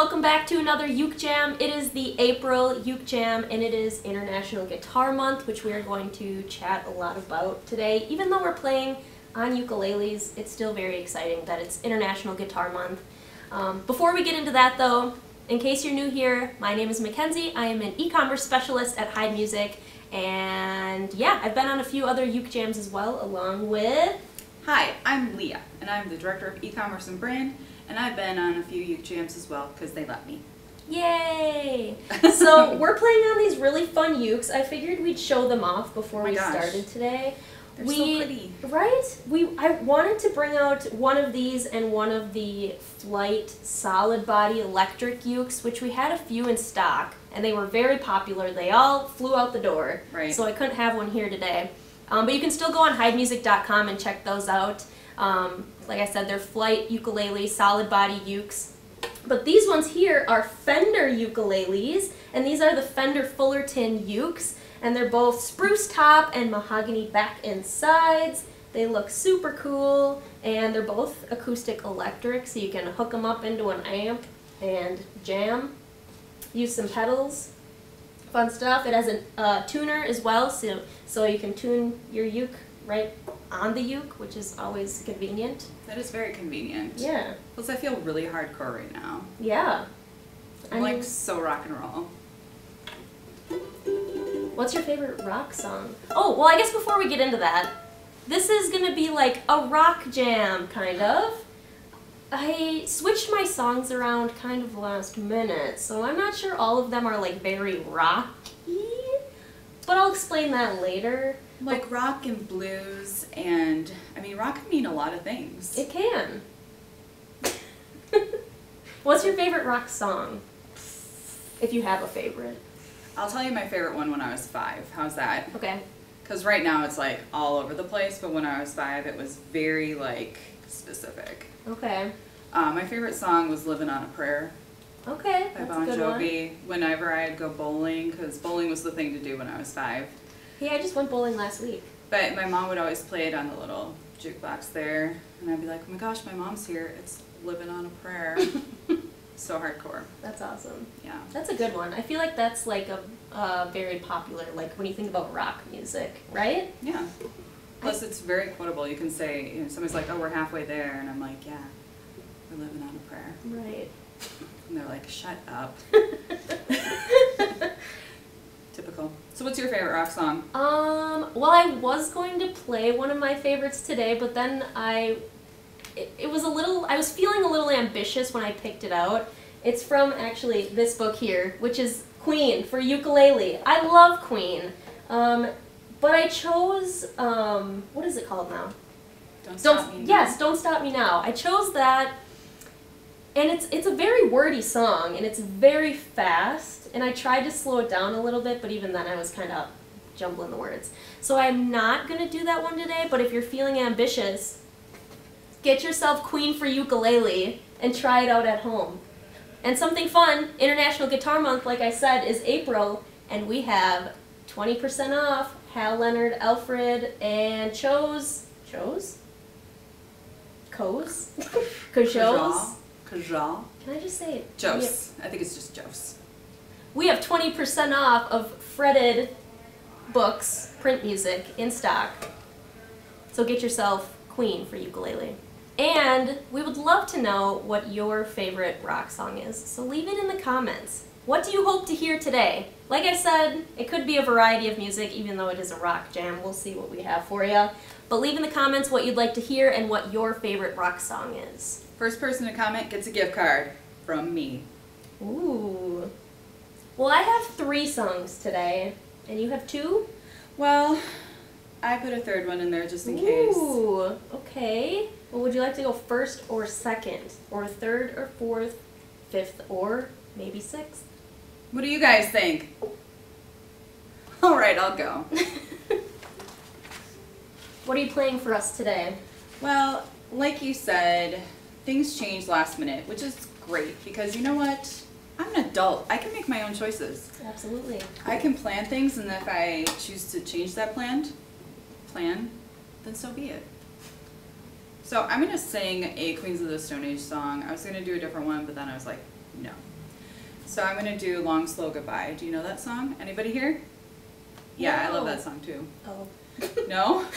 welcome back to another Uke Jam. It is the April Uke Jam, and it is International Guitar Month, which we are going to chat a lot about today. Even though we're playing on ukuleles, it's still very exciting that it's International Guitar Month. Before we get into that, though, in case you're new here, my name is Mackenzie. I am an e-commerce specialist at Hyde Music, and yeah, I've been on a few other Uke Jams as well, along with... Hi, I'm Leah, and I'm the Director of E-commerce and Brand, and I've been on a few Uke Jams as well because they let me. Yay! So we're playing on these really fun ukes. I figured we'd show them off before we started today. They're so pretty. Right? I wanted to bring out one of these and one of the Flight solid body electric ukes, which we had a few in stock, and they were very popular. They all flew out the door, right. So I couldn't have one here today. But you can still go on HydeMusic.com and check those out. Like I said, they're Flight ukulele, solid body ukes. But these ones here are Fender ukuleles, and these are the Fender Fullerton ukes, and they're both spruce top and mahogany back and sides. They look super cool, and they're both acoustic electric, so you can hook them up into an amp and jam. Use some pedals. Fun stuff. It has a tuner as well, so you can tune your uke right on the uke, which is always convenient. That is very convenient. Yeah. Plus I feel really hardcore right now. Yeah. I'm like so rock and roll. What's your favorite rock song? Oh, well, I guess before we get into that, this is going to be like a rock jam, kind of. I switched my songs around kind of last minute, so I'm not sure all of them are like very rocky, but I'll explain that later. Like rock and blues, and I mean rock can mean a lot of things. It can. What's your favorite rock song? If you have a favorite. I'll tell you my favorite one when I was 5. How's that? Okay. Because right now it's like all over the place, but when I was 5 it was very like specific. Okay. My favorite song was Living on a Prayer. Okay, by that's Bon a good Jovi. one. Whenever I'd go bowling, because bowling was the thing to do when I was 5. Yeah, I just went bowling last week. But my mom would always play it on the little jukebox there, and I'd be like, oh my gosh, my mom's here. It's Living on a Prayer. So hardcore. That's awesome. Yeah. That's a good one. I feel like that's like a very popular, like when you think about rock music, right? Yeah. Plus it's very quotable. You can say, you know, somebody's like, oh, we're halfway there, and I'm like, yeah, we're living on a prayer. Right. And they're like, shut up. Typical. So what's your favorite rock song? Well, I was going to play one of my favorites today, but then it was a little, I was feeling a little ambitious when I picked it out. It's from actually this book here, which is Queen for ukulele. I love Queen. But I chose, what is it called now? Don't Stop Me Now. Yes, Don't Stop Me Now. I chose that, and it's a very wordy song, and it's very fast, and I tried to slow it down a little bit, but even then I was kind of jumbling the words. So I'm not going to do that one today, but if you're feeling ambitious, get yourself Queen for ukulele and try it out at home. And something fun, International Guitar Month, like I said, is April, and we have 20% off Hal Leonard, Alfred, and Co's? Kajal? Can I just say it? Jose. I think it's just Jose. We have 20% off of fretted books, print music, in stock. So get yourself Queen for ukulele. And we would love to know what your favorite rock song is, so leave it in the comments. What do you hope to hear today? Like I said, it could be a variety of music, even though it is a rock jam. We'll see what we have for you. But leave in the comments what you'd like to hear and what your favorite rock song is. First person to comment gets a gift card from me. Ooh. Well, I have 3 songs today, and you have 2? Well, I put a third one in there just in case. Ooh, okay. Well, would you like to go first or second? Or third or fourth, fifth, or maybe sixth? What do you guys think? All right, I'll go. What are you playing for us today? Well, like you said, things change last minute, which is great because you know what? I'm an adult. I can make my own choices. Absolutely. I can plan things, and if I choose to change that plan, then so be it. So I'm going to sing a Queens of the Stone Age song. I was going to do a different one, but then I was like, no. So I'm going to do Long Slow Goodbye. Do you know that song? Anybody here? Yeah, I love that song too. Oh. No?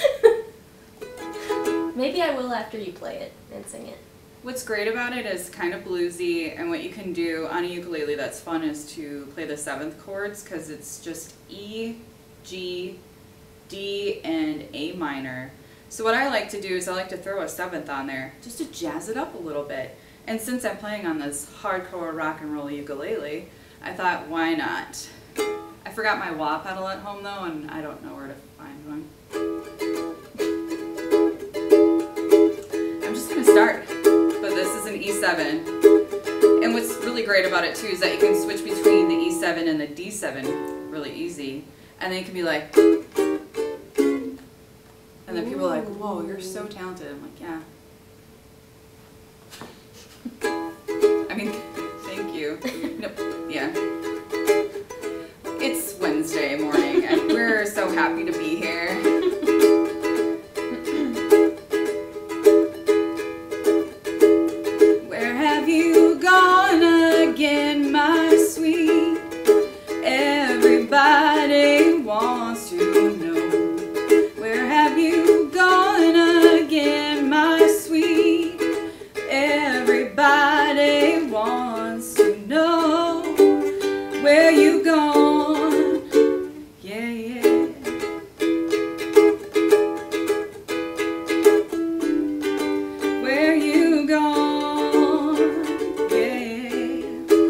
Maybe I will after you play it and sing it. What's great about it is kind of bluesy, and what you can do on a ukulele that's fun is to play the 7th chords, because it's just E, G, D, and A minor. So what I like to do is I like to throw a 7th on there just to jazz it up a little bit. And since I'm playing on this hardcore rock and roll ukulele, I thought, why not? I forgot my wah pedal at home though, and I don't know where to find one. I'm just going to start, but this is an E7. And what's really great about it too is that you can switch between the E7 and the D7 really easy. And then you can be like, and then people are like, whoa, you're so talented. I'm like, yeah. I mean, thank you. Nope. Yeah. It's Wednesday morning, and we're so happy to be here. Where have you gone again, my sweet? Everybody wants to know. Where have you gone again, my sweet? Everybody wants to know where you gone. Yeah, yeah. Where you gone? Yeah.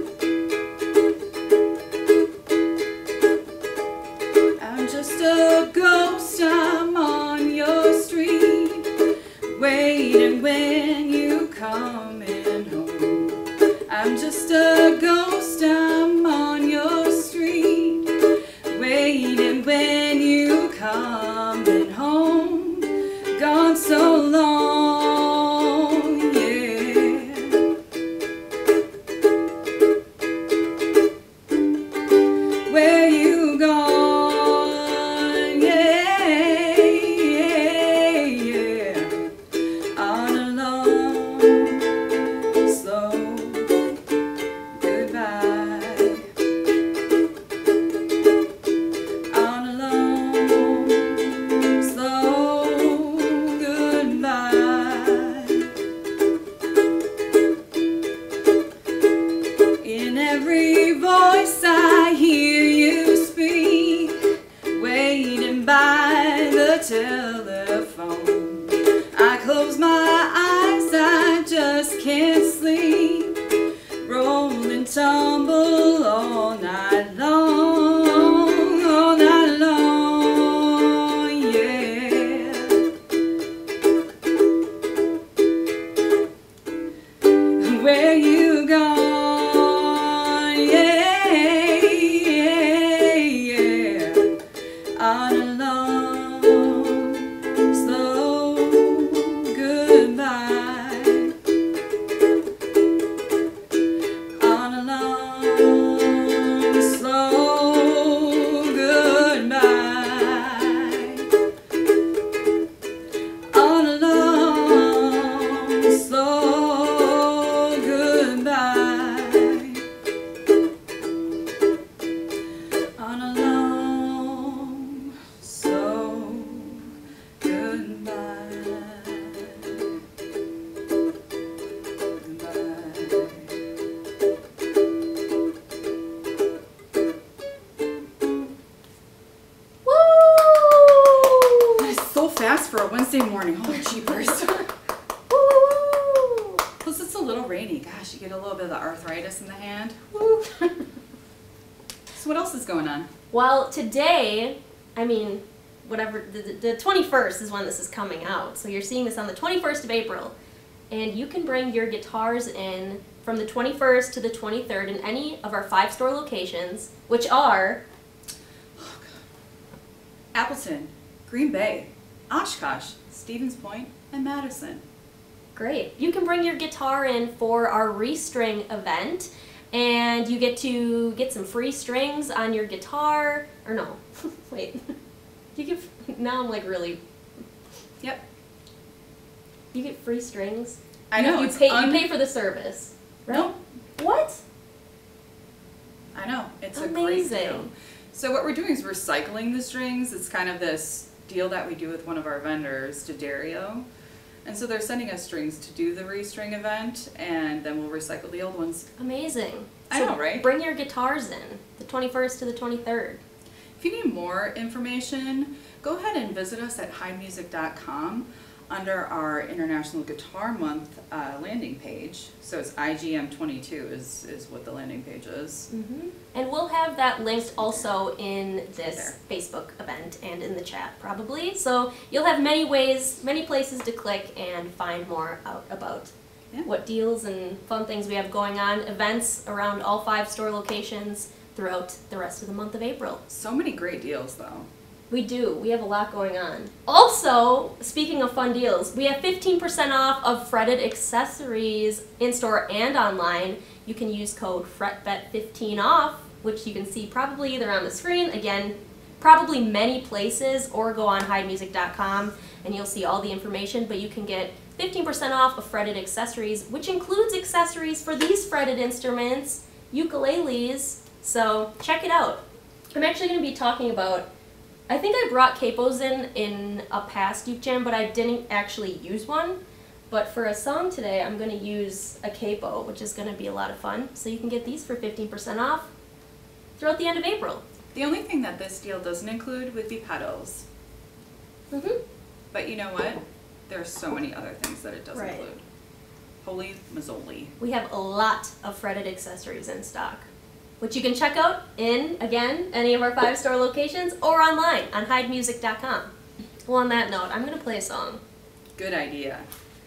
I'm just a ghost, I'm on your street, waiting when you coming home. I'm just a ghost, I'm on your street, waiting when you coming home. Gone so long, yeah. Where you gone, yeah, yeah, yeah. On a long, slow goodbye. On a long, slow goodbye. In every voice I hear you speak, waiting by the telephone. I close my eyes, I just can't sleep, roll and tumble all night long, all night long, yeah. Where you gone, yeah, yeah, yeah. On a long, slow goodbye. On a long, slow goodbye. On a long, slow goodbye. On a long, slow goodbye. Woo! That is so fast for a Wednesday morning. Holy jeepers. Woo! Plus it's a little rainy. Gosh, you get a little bit of the arthritis in the hand. Woo! So what else is going on? Well, today, I mean, whatever, the 21st is when this is coming out. So you're seeing this on the 21st of April. And you can bring your guitars in from the 21st to the 23rd in any of our 5 store locations, which are Appleton, Green Bay, Oshkosh, Stevens Point, and Madison. great. You can bring your guitar in for our restring event, and you get to get some free strings on your guitar. Or no, wait. You get, now I'm like really. Yep. You get free strings. I know. You pay for the service, right? Nope. What? great deal. Amazing. So what we're doing is recycling the strings. It's kind of this deal that we do with one of our vendors, D'Addario. And so they're sending us strings to do the restring event, and then we'll recycle the old ones. Amazing. I know, right? Bring your guitars in, the 21st to the 23rd. If you need more information, go ahead and visit us at highmusic.com under our International Guitar Month landing page. So it's IGM22 is what the landing page is. Mm-hmm. And we'll have that linked also in this Facebook event and in the chat probably. So you'll have many ways, many places to click and find more out about what deals and fun things we have going on, events around all 5 store locations throughout the rest of the month of April. So many great deals though. We do. We have a lot going on. Also, speaking of fun deals, we have 15% off of fretted accessories in-store and online. You can use code FretBet15OFF, which you can see probably either on the screen, again, probably many places, or go on highmusic.com and you'll see all the information, but you can get 15% off of fretted accessories, which includes accessories for these fretted instruments, ukuleles, so check it out. I'm actually going to be talking about, I think I brought capos in a past Uke Jam, but I didn't actually use one. But for a song today, I'm going to use a capo, which is going to be a lot of fun. So you can get these for 15% off throughout the end of April. The only thing that this deal doesn't include would be pedals. Mm-hmm. But you know what? There are so many other things that it does include. Holy mazzoli. We have a lot of fretted accessories in stock, which you can check out in, again, any of our 5 store locations or online on hidemusic.com. Well, on that note, I'm going to play a song. Good idea.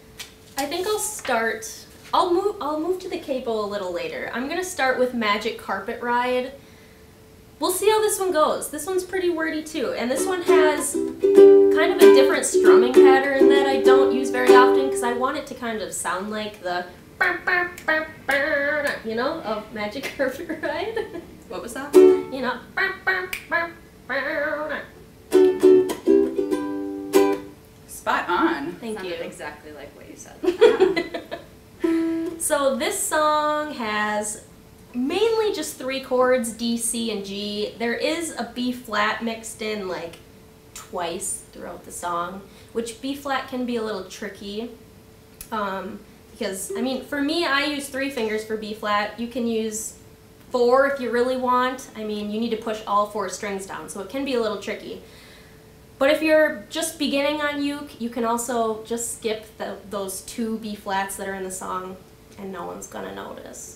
I think I'll start, I'll move to the capo a little later. I'm going to start with Magic Carpet Ride. We'll see how this one goes. This one's pretty wordy too, and this one has kind of a different strumming pattern that I don't use very often because I want it to kind of sound like the you know, of Magic Carpet Ride. What was that? You know. Spot on. Thank you. Exactly like what you said. So this song has mainly just 3 chords, D, C, and G. There is a B flat mixed in like twice throughout the song, which B flat can be a little tricky. Because, I mean, for me, I use 3 fingers for B flat. You can use 4 if you really want. I mean, you need to push all 4 strings down, so it can be a little tricky. But if you're just beginning on uke, you can also just skip those 2 B flats that are in the song, and no one's gonna notice.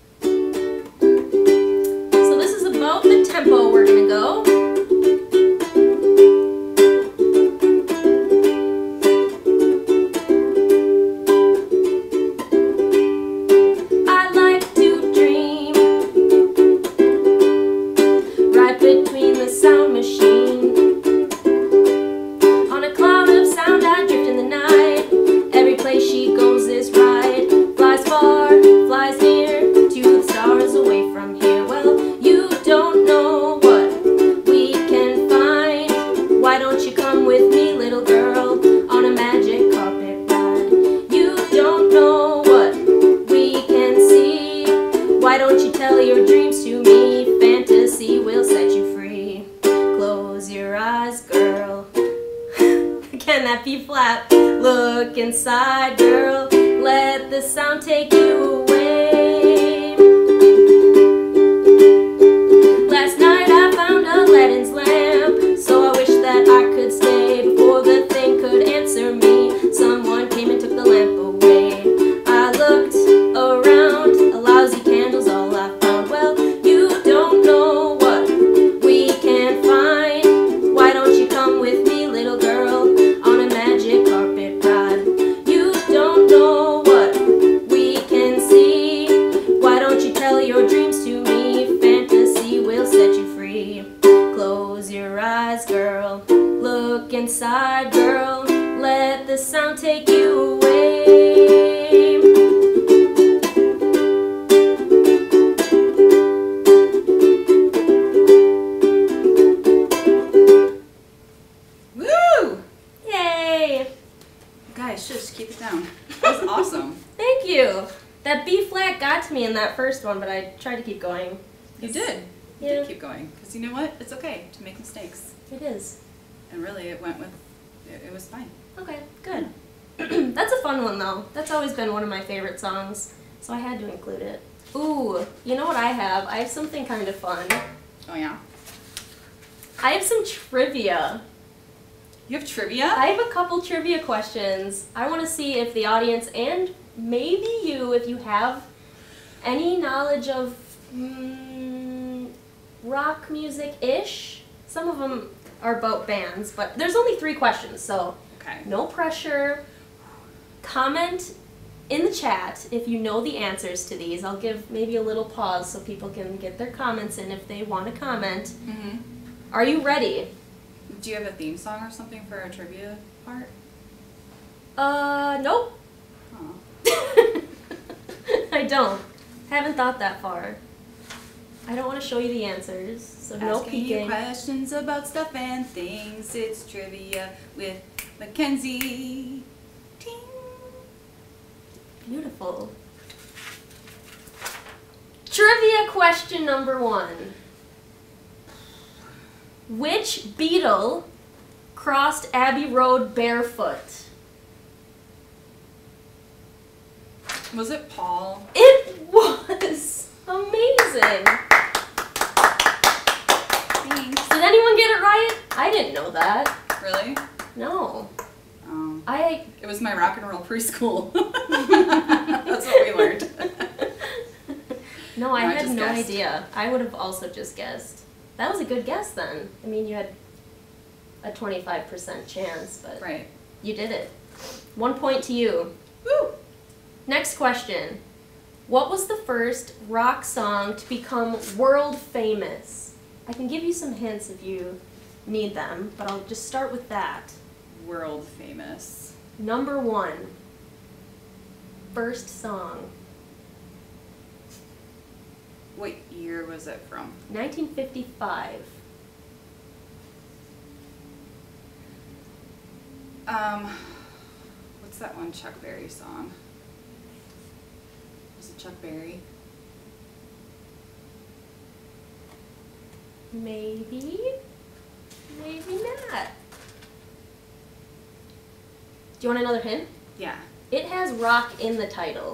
So this is about the tempo we're gonna go. That B flat, look inside, girl, let the sound take you away. Last night I found Aladdin's lamp, so I wish that I could stay. Before the thing could answer me, someone came and took the lamp away. I looked around, a lousy candle's all I found. Well, you don't know what we can find. Why don't you come with me, little girl? Inside, girl, let the sound take you away. Woo! Yay! Guys, just keep it down. That was awesome. Thank you. That B flat got to me in that first one, but I tried to keep going. You did. You Yeah. did keep going. Because you know what? It's okay to make mistakes. It is. And really, it went with, it was fine. Okay, good. That's a fun one though. That's always been one of my favorite songs, so I had to include it. Ooh, you know what I have? I have something kind of fun. Oh yeah? I have some trivia. You have trivia? I have a couple trivia questions. I want to see if the audience and maybe you, if you have any knowledge of rock music-ish. Some of them are about bands, but there's only 3 questions, so Okay. no pressure. Comment in the chat if you know the answers to these. I'll give maybe a little pause so people can get their comments in if they want to comment. Mm-hmm. Are you ready? Do you have a theme song or something for our trivia part? Nope. Oh. I don't. Haven't thought that far. I don't want to show you the answers, so no Asking you peeking. questions about stuff and things. It's trivia with Mackenzie. Ting. Beautiful. Trivia question number 1. Which Beatle crossed Abbey Road barefoot? Was it Paul? It was amazing. Thanks. Did anyone get it right? I didn't know that. Really? No. Oh. I It was my rock and roll preschool. That's what we learned. No, I No, I had just no guessed. idea. I would have also just guessed. That was a good guess then. I mean, you had a 25% chance, but Right. you did it. 1 point to you. Woo! Next question. What was the first rock song to become world famous? I can give you some hints if you need them, but I'll just start with that. World famous. Number 1. First song. What year was it from? 1955. What's that one Chuck Berry song? Was it Chuck Berry? Maybe. Maybe not. Do you want another hint? Yeah. It has rock in the title.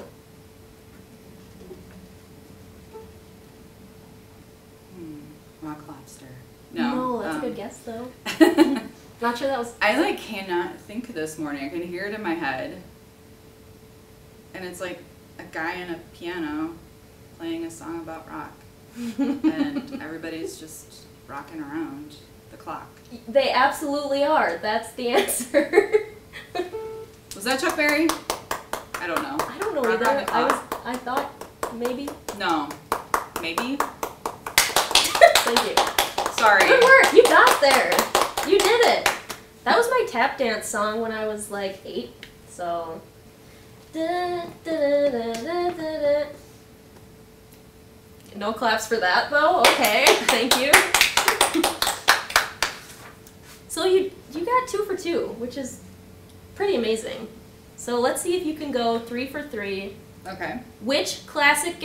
Rock Lobster. No. that's a good guess though. Not sure that was. I like cannot think this morning. I can hear it in my head. And it's like a guy on a piano playing a song about rock. And everybody's just rocking around the clock. They absolutely are. That's the answer. Was that Chuck Berry? I don't know. I don't know Rock either. Around the Clock? I thought maybe. No. Maybe? Thank you. Sorry. Good work. You got there. You did it. That was my tap dance song when I was like 8. So. No claps for that though. Okay. Thank you. So you got 2 for 2, which is pretty amazing. So let's see if you can go 3 for 3. Okay. Which classic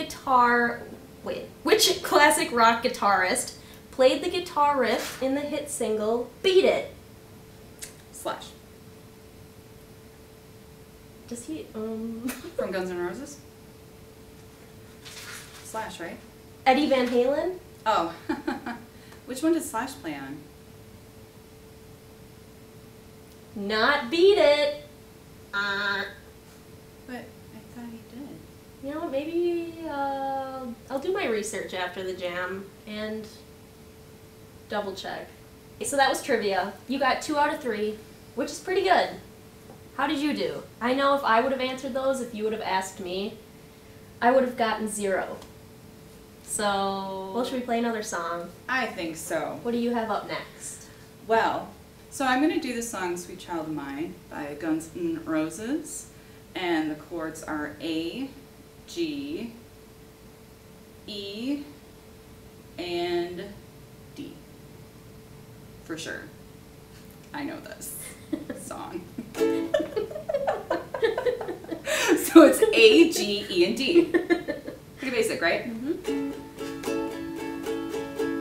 rock guitarist played the guitar riff in the hit single Beat It? Slash. Does he, From Guns N' Roses? Slash, right? Eddie Van Halen? Oh. Which one did Slash play on? Not Beat It. But I thought he did. You know what, maybe I'll do my research after the jam and double check. So that was trivia. You got 2 out of 3, which is pretty good. How did you do? I know if I would have answered those, if you would have asked me, I would have gotten 0. So, well, should we play another song? I think so. What do you have up next? Well, so I'm going to do the song Sweet Child of Mine by Guns N' Roses. And the chords are A, G, E, and D. For sure. I know this song. So it's A, G, E, and D. Pretty basic, right? Mm-hmm.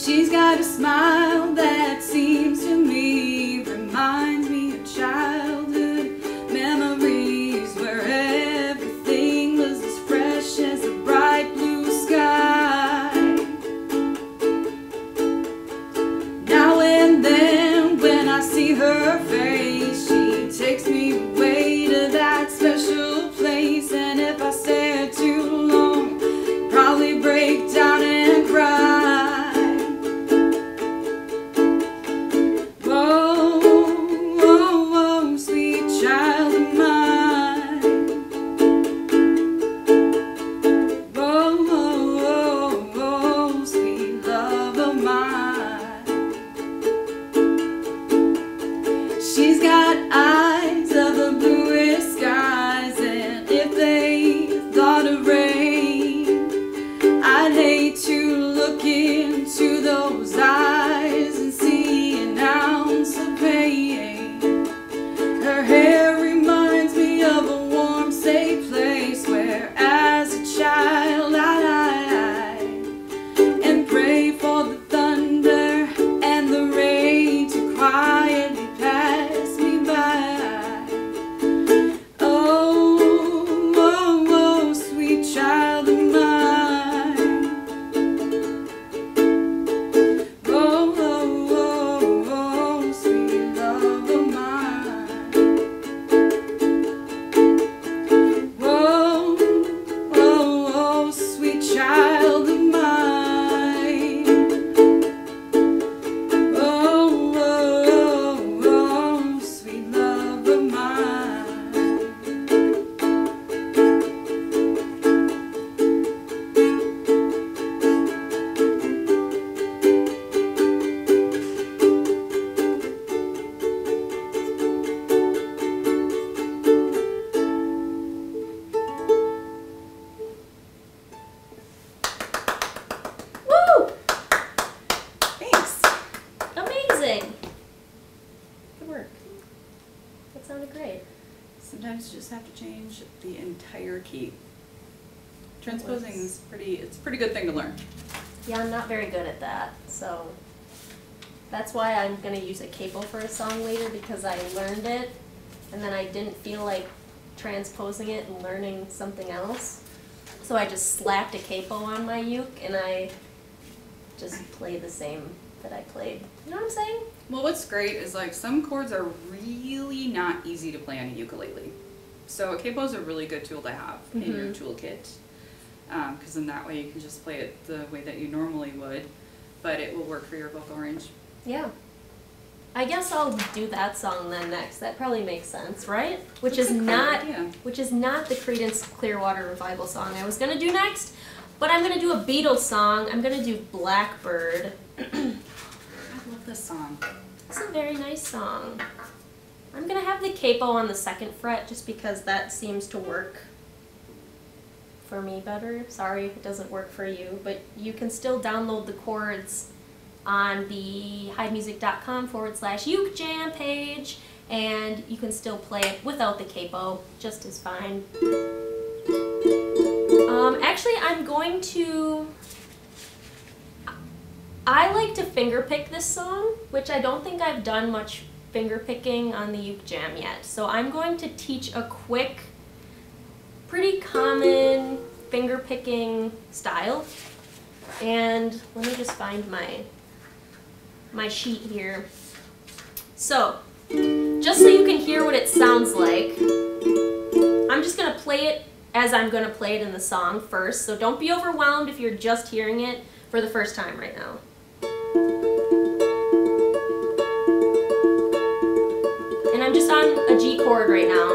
She's got a smile that seems to me reminds me of childhood memories where everything was as fresh as a bright blue sky. Now and then when I see her face, she takes me away to that special place, and if I stare too long, probably break down and cry. She's got eyes of the bluest skies, and if they thought of rain, I'd hate to look into those eyes and see an ounce of pain. Her hair reminds me of a warm, safe place where as a child I'd hide and pray for the thunder and the rain to quietly pass me by. Oh, oh, oh, sweet child of mine. Oh, oh, oh, oh, sweet love of mine. Oh, oh, oh, sweet child of mine. Oh, oh, oh, sweet love of mine. Woo! Thanks. Amazing. Good work. That sounded great. Sometimes you just have to change the entire key. Transposing is it's a pretty good thing to learn. Yeah, I'm not very good at that, so that's why I'm gonna use a capo for a song later, because I learned it and then I didn't feel like transposing it and learning something else. So I just slapped a capo on my uke and I just play the same that I played. You know what I'm saying? Well, what's great is like some chords are really not easy to play on a ukulele. So a capo is a really good tool to have in your toolkit, because in that way you can just play it the way that you normally would, but it will work for your vocal range. Yeah. I guess I'll do that song then next. That probably makes sense, right? Which is not the Creedence Clearwater Revival song I was gonna do next, but I'm gonna do a Beatles song. I'm gonna do Blackbird. I love this song. It's a very nice song. I'm gonna have the capo on the 2nd fret just because that seems to work for me better. Sorry if it doesn't work for you, but you can still download the chords on the hidemusic.com/Uke Jam page, and you can still play it without the capo just as fine. Actually, I'm going to... I like to finger pick this song, which I don't think I've done much finger picking on the Uke Jam yet. So I'm going to teach a quick, pretty common finger picking style. And let me just find my sheet here. So, just so you can hear what it sounds like, I'm just going to play it as I'm going to play it in the song first. So don't be overwhelmed if you're just hearing it for the first time right now. And I'm just on a G chord right now.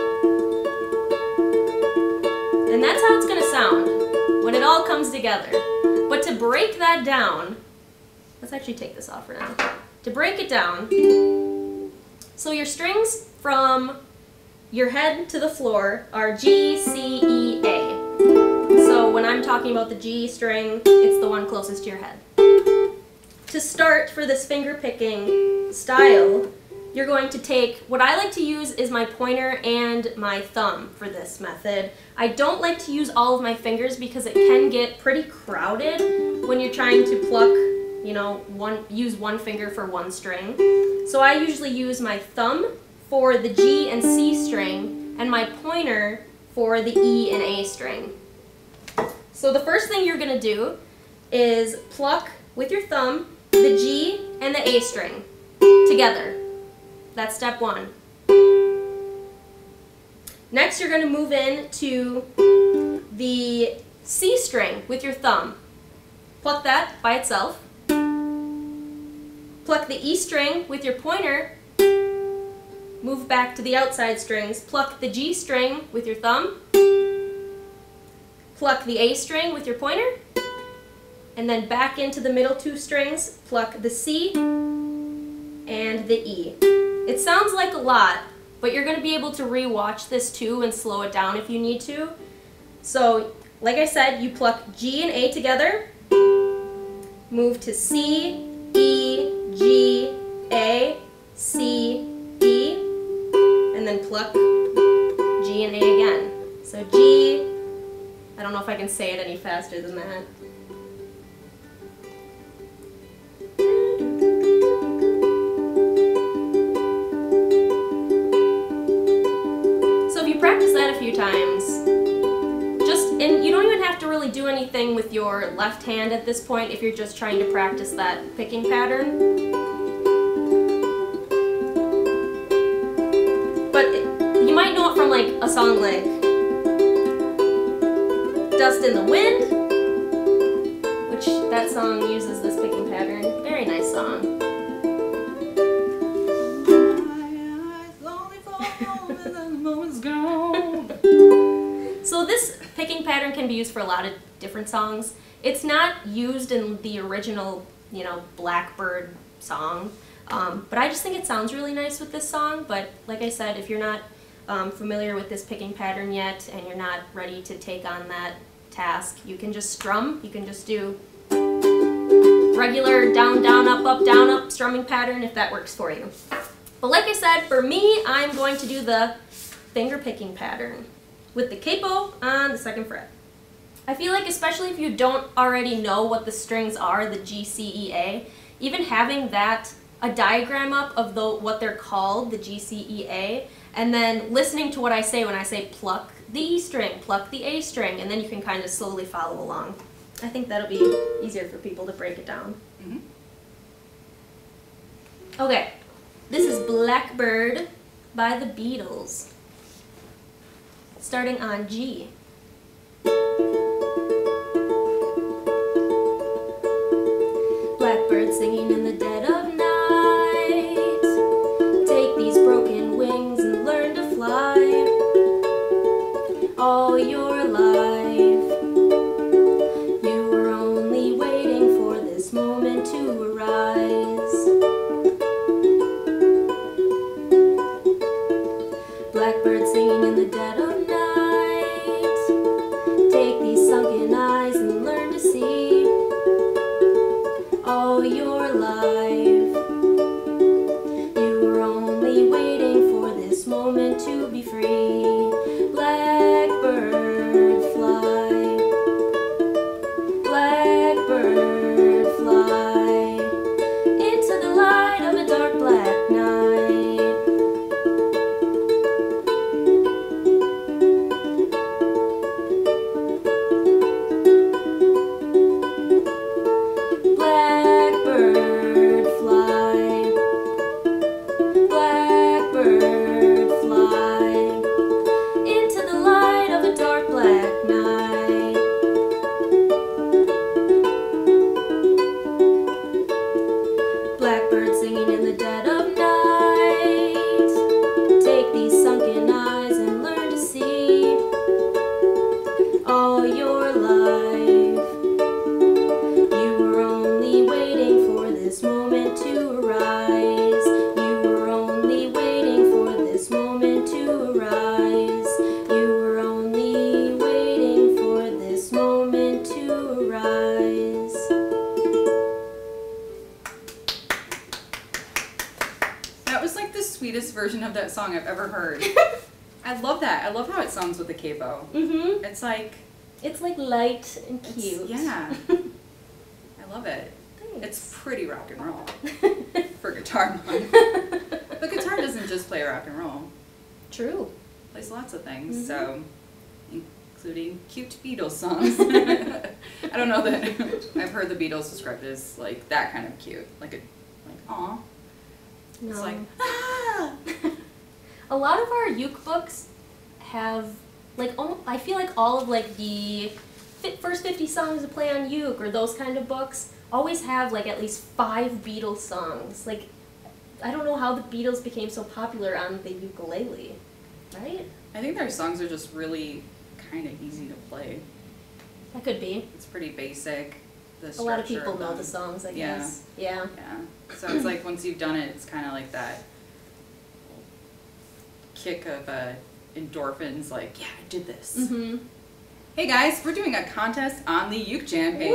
And that's how it's going to sound when it all comes together. But to break that down, let's actually take this off for now. To break it down, so your strings from your head to the floor are G, C, E, A. So when I'm talking about the G string, it's the one closest to your head. To start for this finger picking style, you're going to take, what I like to use is my pointer and my thumb for this method. I don't like to use all of my fingers because it can get pretty crowded when you're trying to pluck you know, use one finger for one string. So I usually use my thumb for the G and C string and my pointer for the E and A string. So the first thing you're going to do is pluck with your thumb the G and the A string together. That's step one. Next, you're going to move in to the C string with your thumb. Pluck that by itself. Pluck the E string with your pointer. Move back to the outside strings. Pluck the G string with your thumb. Pluck the A string with your pointer. And then back into the middle two strings. Pluck the C and the E. It sounds like a lot, but you're going to be able to re-watch this too and slow it down if you need to. So, like I said, you pluck G and A together, move to C, E, G, A, C, E, and then pluck G and A again. So G, I don't know if I can say it any faster than that. Practice that a few times. And you don't even have to really do anything with your left hand at this point if you're just trying to practice that picking pattern. But you might know it from like a song like Dust in the Wind, which that song uses this picking pattern. Very nice song. So this picking pattern can be used for a lot of different songs. It's not used in the original, you know, Blackbird song, but I just think it sounds really nice with this song. But like I said, if you're not familiar with this picking pattern yet and you're not ready to take on that task, you can just strum. You can just do regular down, down, up, strumming pattern if that works for you. But like I said, for me, I'm going to do the finger picking pattern with the capo on the 2nd fret. I feel like especially if you don't already know what the strings are, the G, C, E, A, even having that, a diagram up of what they're called, the G, C, E, A, and then listening to what I say when I say pluck the E string, pluck the A string, and then you can kind of slowly follow along. I think that'll be easier for people to break it down. Mm-hmm. Okay, this is Blackbird by the Beatles. Starting on G. Blackbird singing in the dead of night. Take these broken wings and learn to fly. All your life, you were only waiting for this moment to arise. Blackbird singing in the dead of night. Take these sunken eyes and learn to see. All your life, you were only waiting for this moment to be free. Blackbird fly, blackbird fly, into the light of a dark black night. Blackbird fly, blackbird fly, into the light of a dark black night. Blackbird singing in the dead of night. Take these sunken eyes and learn to see. All your life, you were only waiting for this moment to arise. You were only waiting for this moment to arise. You were only waiting for this moment to arise. That was like the sweetest version of that song I've ever heard. I love that. I love how it sounds with the capo. Mm-hmm. It's like It's like light and cute. yeah. I love it. Thanks. It's pretty rock and roll for guitar mode. But guitar doesn't just play rock and roll. True. It plays lots of things, so including cute Beatles songs. I don't know that I've heard the Beatles described as like that kind of cute, like aw. No. It's like ah. A lot of our uke books have like I feel like all of like the first 50 songs to play on uke or those kind of books always have like at least 5 Beatles songs. Like I don't know how the Beatles became so popular on the ukulele, right? I think their songs are just really kind of easy to play. That could be. It's pretty basic. A lot of people know the songs, I guess. Yeah. Yeah. So it's like once you've done it, it's kind of like that kick of endorphins, like, yeah, I did this. Mm-hmm. Hey guys, we're doing a contest on the Uke Jam page. Woo!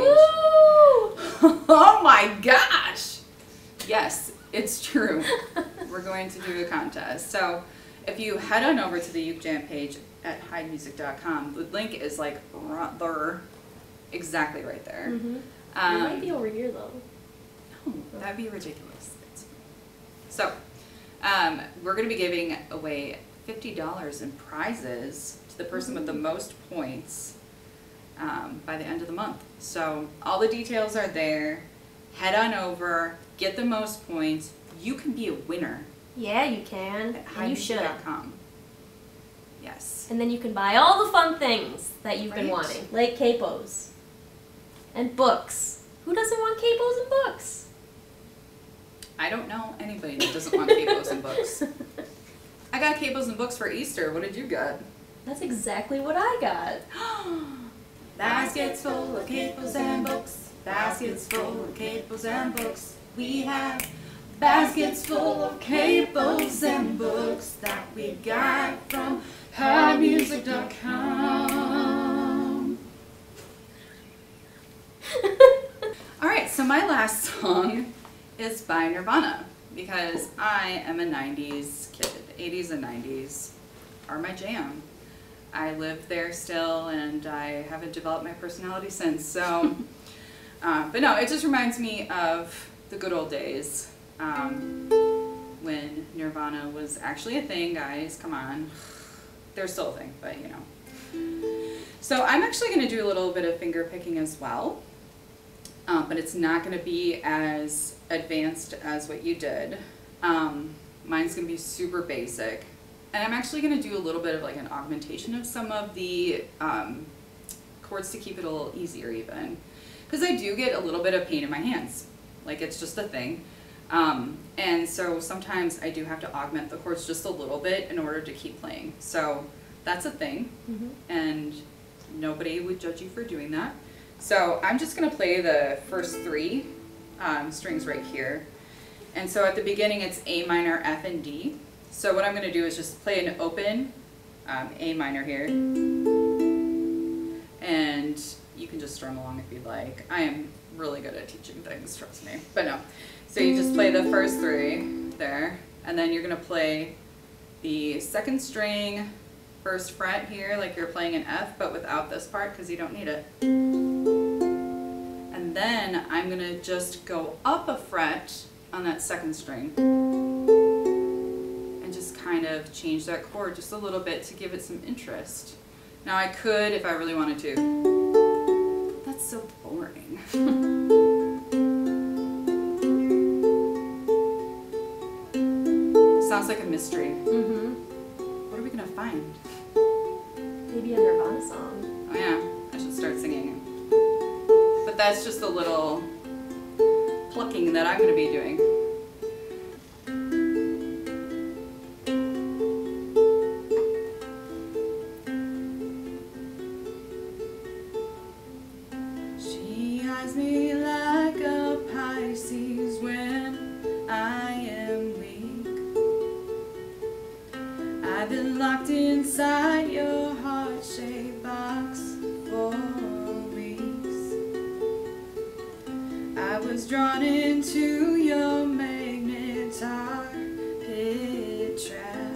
Oh my gosh! Yes, it's true. We're going to do a contest. So if you head on over to the Uke Jam page at hidemusic.com, the link is like right there, exactly right there. Mm-hmm. It might be over here though. No, that'd be ridiculous. So we're going to be giving away $50 in prizes to the person with the most points by the end of the month. So all the details are there. Head on over, get the most points. You can be a winner. Yeah, you can. At And you should. hidemusic.com. Yes. And then you can buy all the fun things that you've been Right. wanting, like capos and books. Who doesn't want capos and books? I don't know anybody that doesn't want capos and books. I got capos and books for Easter. What did you get? That's exactly what I got. Baskets full of capos and books. Baskets full of capos and books. We have baskets full of capos and books that we got from highmusic.com. Alright, so my last song is by Nirvana because I am a 90s kid. 80s and 90s are my jam. I live there still and I haven't developed my personality since. So, but no, it just reminds me of the good old days when Nirvana was actually a thing, guys. Come on. They're still a thing, but you know. So I'm actually going to do a little bit of finger picking as well. But it's not going to be as advanced as what you did. Mine's going to be super basic. And I'm actually going to do a little bit of like an augmentation of some of the chords to keep it a little easier even. Because I do get a little bit of pain in my hands. Like it's just a thing. And so sometimes I do have to augment the chords just a little bit in order to keep playing. So that's a thing. Mm-hmm. And nobody would judge you for doing that. So I'm just going to play the first 3 strings right here. And so at the beginning it's A minor, F, and D. So what I'm going to do is just play an open A minor here. And you can just strum along if you'd like. I am really good at teaching things, trust me. But no. So you just play the first 3 there. And then you're going to play the second string, first fret here, like you're playing an F, but without this part because you don't need it. And then I'm going to just go up a fret on that second string and just kind of change that chord just a little bit to give it some interest. Now I could, if I really wanted to. That's so boring. Sounds like a mystery. Mm-hmm. What are we going to find? Maybe a Nirvana song. Oh yeah, I should start singing. But that's just a little plucking that I'm going to be doing. She eyes me like a Pisces when I am weak. I've been locked inside your heart-shaped box for weeks. I was drawn into your magnetar-pit trap.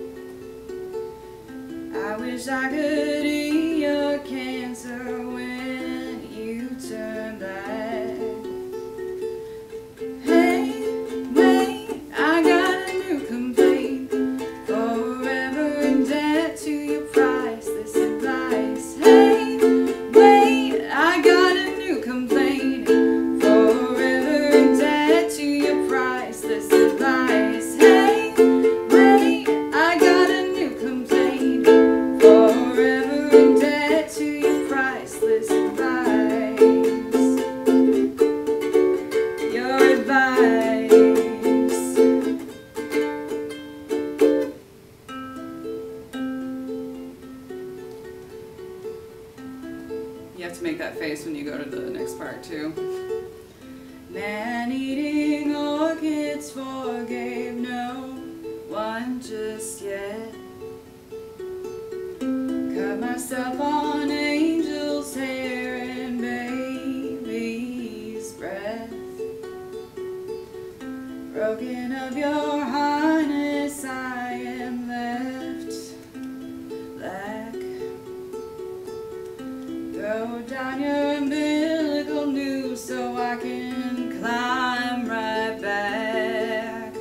I wish I could eat your cancer when you turn back. nice when you go to the next part too. Man-eating orchids forgave no one just yet. Cut myself on angel's hair and baby's breath. Broken of your highness, I am left black. Throw down your umbilical noose so I can climb right back.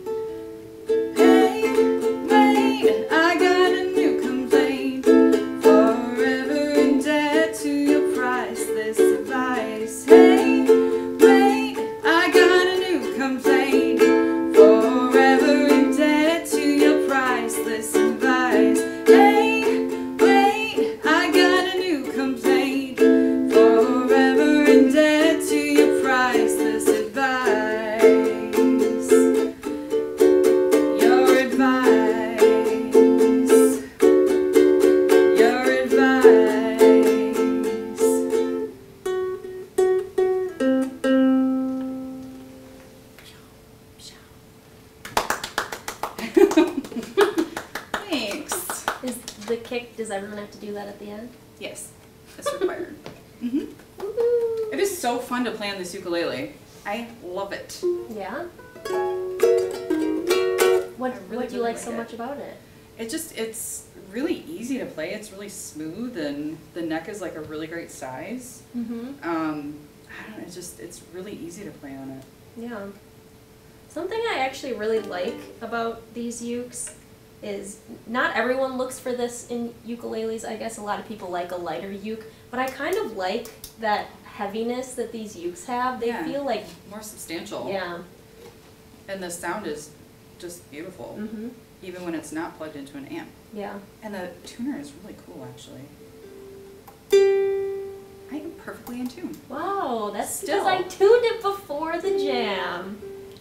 Hey, wait, I got a new complaint. Forever in debt to your priceless advice. Hey, wait, I got a new complaint. Forever in debt to your priceless advice. Hey, wait, I got a new complaint. Forever in debt to your priceless advice. Your advice. Your advice. Thanks. Is the kick, does everyone have to do that at the end? Yes, it's required. Woohoo! It is so fun to play on this ukulele. I love it. Yeah? What do you really like so like it. much about it? It's really easy to play. It's really smooth, and the neck is like a really great size. Mm-hmm. I don't know, it's really easy to play on it. Yeah. Something I actually really like about these ukes is not everyone looks for this in ukuleles. I guess a lot of people like a lighter uke, but I kind of like that heaviness that these ukes have. They Yeah. feel like, More substantial. yeah. And the sound is just beautiful, Mm-hmm. even when it's not plugged into an amp. Yeah. And the tuner is really cool, actually. I am perfectly in tune. Wow, that's Still. because I tuned it before the jam.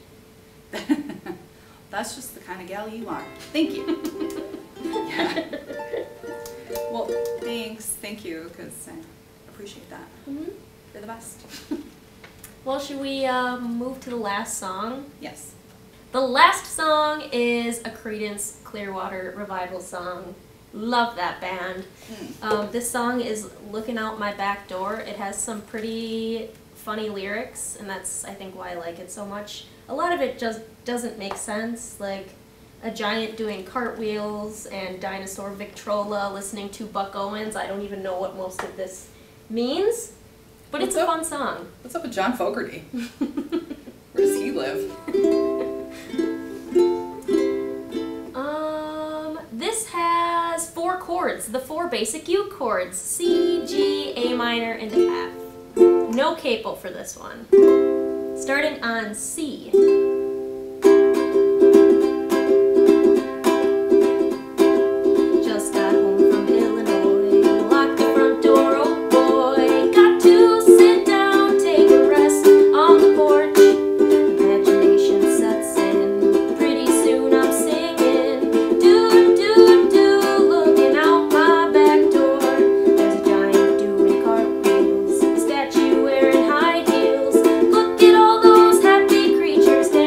That's just the kind of gal you are. Thank you. Yeah. Well, thanks. Thank you, because I appreciate that. Mm-hmm. You're the best. Well, should we move to the last song? Yes. The last song is a Creedence Clearwater Revival song. Love that band. This song is Looking Out My Back Door. It has some pretty funny lyrics, and that's, I think, why I like it so much. A lot of it just doesn't make sense, like a giant doing cartwheels and dinosaur Victrola listening to Buck Owens. I don't even know what most of this means, but it's a fun song. What's up with John Fogerty? Where does he live? This has 4 chords, the 4 basic uke chords, C, G, A minor, and F. No capo for this one. Starting on C. Just got home from Illinois, locked the front door, oh boy. Got to sit down, take a rest on the porch. Imagination sets in, pretty soon I'm singing. Do, do, do, looking out my back door. There's a giant doing cartwheels, a statue wearing high heels. Look at all those happy creatures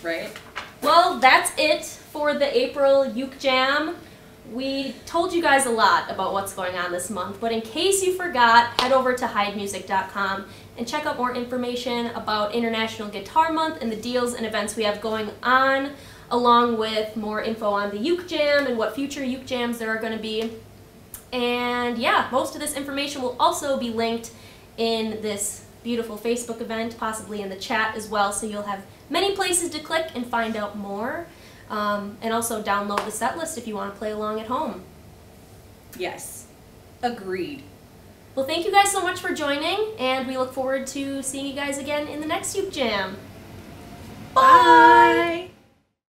right? Well, that's it for the April Uke Jam. We told you guys a lot about what's going on this month, but in case you forgot, head over to hidemusic.com and check out more information about International Guitar Month and the deals and events we have going on, along with more info on the Uke Jam and what future Uke Jams there are going to be. And yeah, most of this information will also be linked in this beautiful Facebook event, possibly in the chat as well, so you'll have many places to click and find out more. And also download the set list if you want to play along at home. Yes. Agreed. Well, thank you guys so much for joining, and we look forward to seeing you guys again in the next Uke Jam.